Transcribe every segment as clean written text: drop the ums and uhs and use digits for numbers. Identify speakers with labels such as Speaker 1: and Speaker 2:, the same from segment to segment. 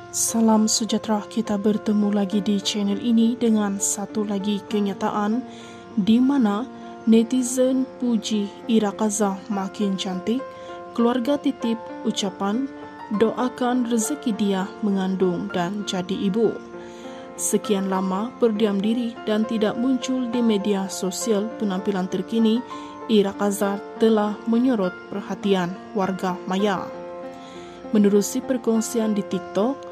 Speaker 1: Salam sejahtera, kita bertemu lagi di channel ini dengan satu lagi kenyataan di mana netizen puji Ira Kaza makin cantik, keluarga titip ucapan doakan rezeki dia mengandung dan jadi ibu. Sekian lama berdiam diri dan tidak muncul di media sosial, penampilan terkini Ira Kaza telah menyorot perhatian warga maya. Menerusi perkongsian di TikTok,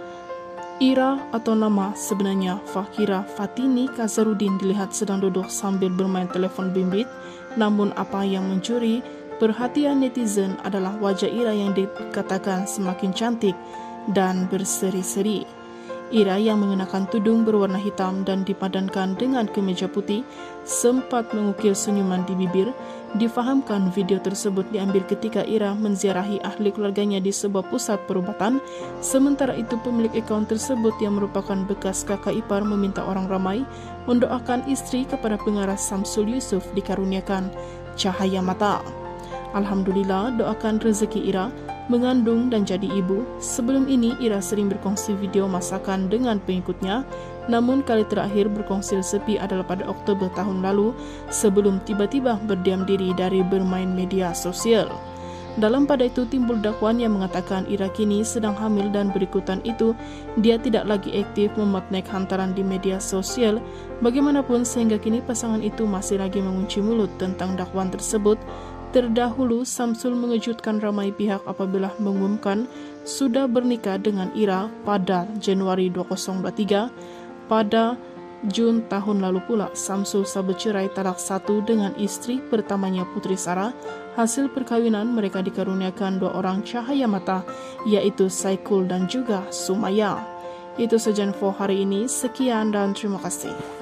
Speaker 1: Ira atau nama sebenarnya Fakira Fatini Kazarudin dilihat sedang duduk sambil bermain telefon bimbit. Namun apa yang mencuri perhatian netizen adalah wajah Ira yang dikatakan semakin cantik dan berseri-seri. Ira yang mengenakan tudung berwarna hitam dan dipadankan dengan kemeja putih sempat mengukir senyuman di bibir. Difahamkan video tersebut diambil ketika Ira menziarahi ahli keluarganya di sebuah pusat perubatan. Sementara itu pemilik akaun tersebut yang merupakan bekas kakak ipar meminta orang ramai mendoakan istri kepada pengarah Samsul Yusuf dikaruniakan cahaya mata. Alhamdulillah, doakan rezeki Ira mengandung dan jadi ibu. Sebelum ini Ira sering berkongsi video masakan dengan pengikutnya, namun kali terakhir berkongsi sepi adalah pada Oktober tahun lalu sebelum tiba-tiba berdiam diri dari bermain media sosial. Dalam pada itu timbul dakwaan yang mengatakan Ira kini sedang hamil dan berikutan itu dia tidak lagi aktif memuat naik hantaran di media sosial. Bagaimanapun sehingga kini pasangan itu masih lagi mengunci mulut tentang dakwaan tersebut. Terdahulu Samsul mengejutkan ramai pihak apabila mengumumkan sudah bernikah dengan Ira pada Januari 2023. Pada Jun tahun lalu pula Samsul bercerai talak satu dengan istri pertamanya Putri Sarah. Hasil perkawinan mereka dikaruniakan dua orang cahaya mata, yaitu Saikul dan juga Sumaya. Itu saja info hari ini, sekian dan terima kasih.